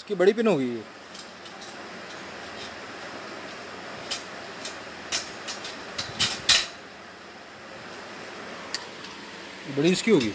इसकी बड़ी पिन होगी ये। बड़ी इसकी होगी।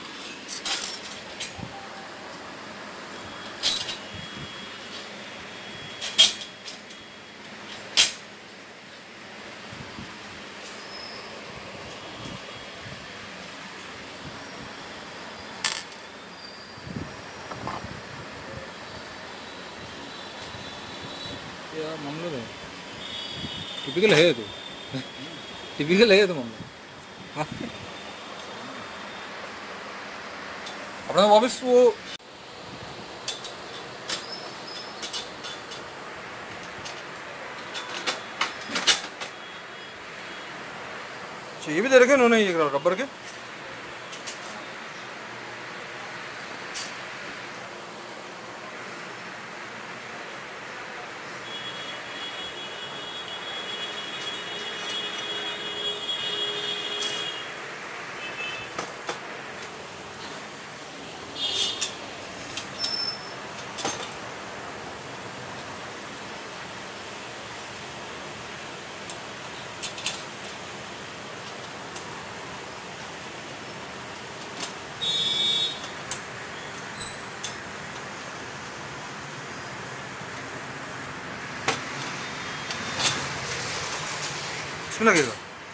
क्या मामला है? टिपिकल है तो टिपिकल है तो मामला। अपना वापस वो ये भी दे रखे उन्होंने ये रबर के। इसमें लगेगा।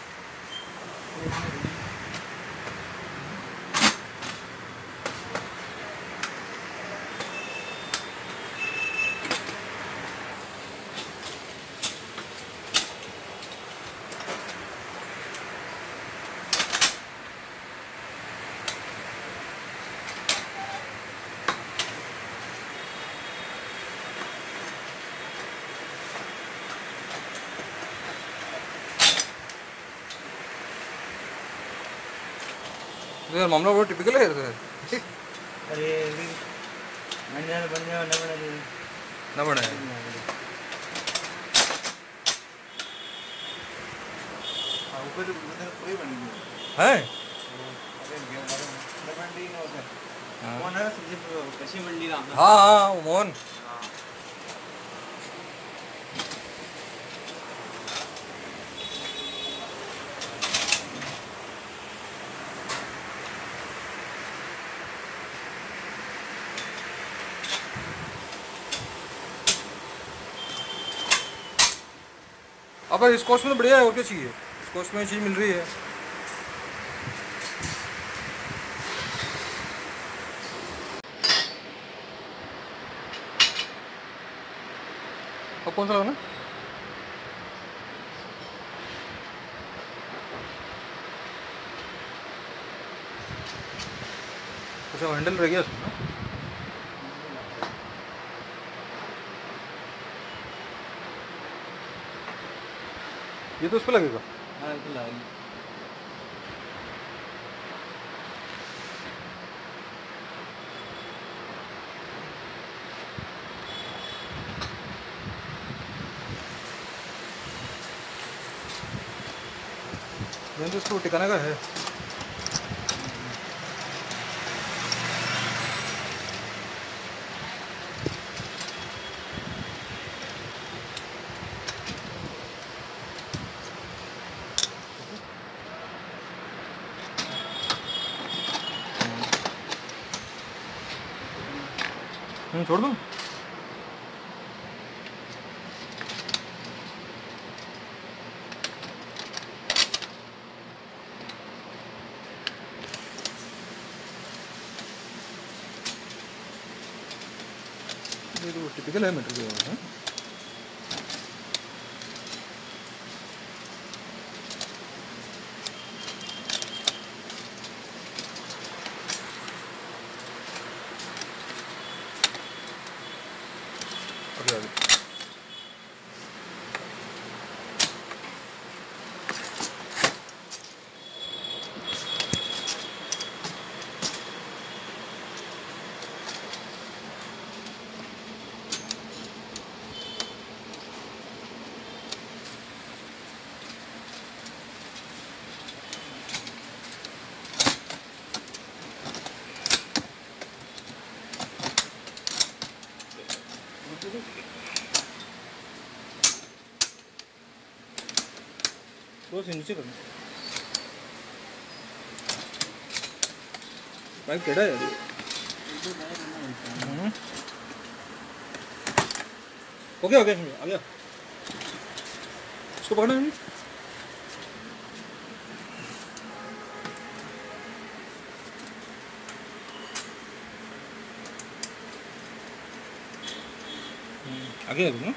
यार मामला बहुत टिपिकल है यार। अरे बन जाए ना बने ऊपर पूरी बनी है। कौन है कृषि मंडी का? हाँ हाँ मोहन। अब इस कॉस्ट में तो बढ़िया है, और क्या चाहिए। इस कॉस्ट में चीज़ मिल रही है। अब कौन सा लगाना? अच्छा हैंडल रह गया इसमें। ये तो उस पर लगेगा। हाँ ये तो लगेगी। मैंने तो इसको टिकाने का है। छोड़ दूँ? ये तो टिपिकल है मटेरियल है। थोड़ा सा नीचे करना, पाइप टेढ़ा है यार। ओके ओके आ गया, इसको पकड़ना है। आगे ना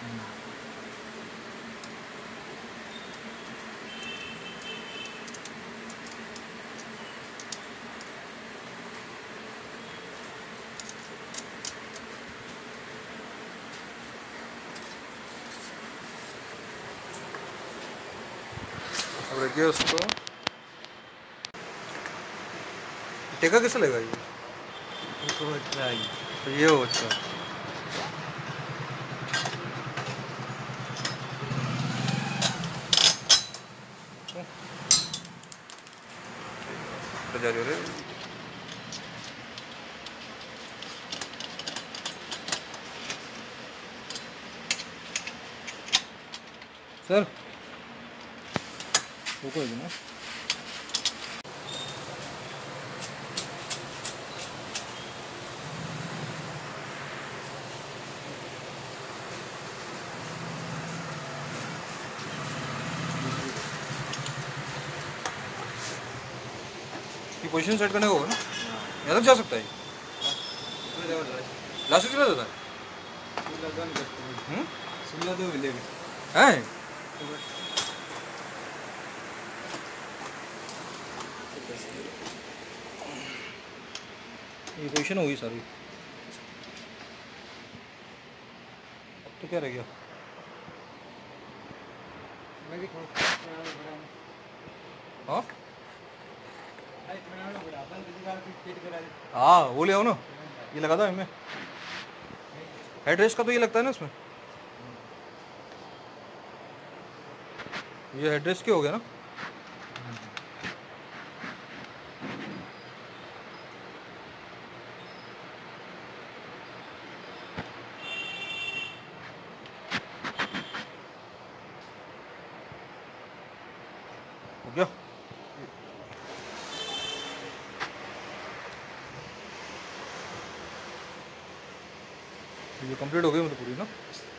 अब रखिए उसको। टेका कैसे लगेगा ये? तो ये हो अच्छा। जा रही हो रे सर, रुको एक ना। ये पोजीशन सेट करने को होगा ना, यहाँ तक जा सकता है। लास्ट चला जाता है हैं? ये पोजीशन होगी सारी। अब तो क्या रह गया? हाँ हाँ वो ले आओ ना, ये लगा था इनमें। हेडरेस्ट का तो ये लगता है ना इसमें, ये हेडरेस्ट के हो गया ना। हो गया। ये कंप्लीट हो गई मतलब पूरी ना।